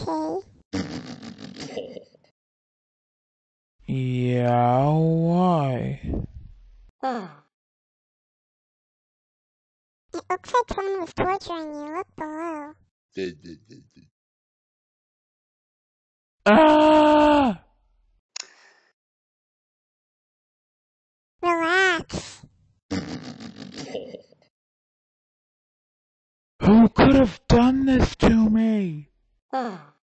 okay? Yeah, why? It looks like someone was torturing you. Look below. Ah! Relax. Who could have done this to me?